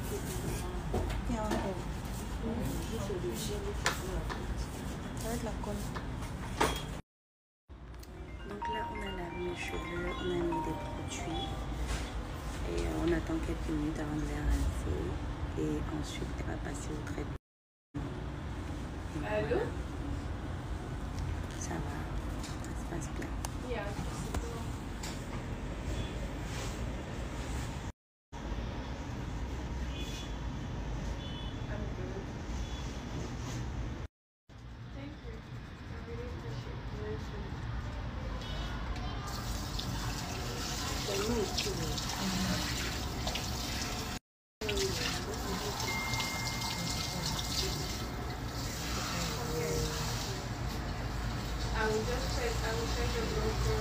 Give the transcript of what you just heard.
Il y a encore. Ça va être la colle. Donc là, on a lavé mes cheveux, on a mis des produits et on attend quelques minutes avant de les rincer et ensuite on va passer au traitement. Allô? Voilà. Ça va, ça se passe bien. Yeah. I will check your blood